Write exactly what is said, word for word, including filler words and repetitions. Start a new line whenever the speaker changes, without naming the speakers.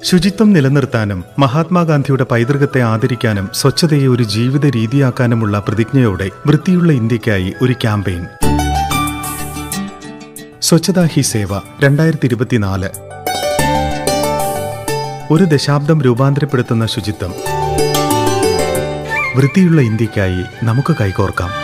ശുചിത്വം നിലനിർത്താനും മഹാത്മാഗാന്ധിയുടെ പൈതൃകത്തെ ആദരിക്കാനും സ്വച്ഛതയെ ഒരു ജീവിത രീതിയാക്കാനുമുള്ള പ്രതിജ്ഞയോടെ വൃത്തിയുള്ള ഇന്ത്യയ്ക്കായി ഒരു ക്യാമ്പയിൻ. സ്വച്ഛതാ ഹി സേവ രണ്ടായിരത്തി ഇരുപത്തിനാല്. ഒരു ദശാബ്ദം രൂപാന്തരപ്പെടുത്തുന്ന ശുചിത്വം. വൃത്തിയുള്ള ഇന്ത്യയ്ക്കായി നമുക്ക് കൈകോർക്കാം.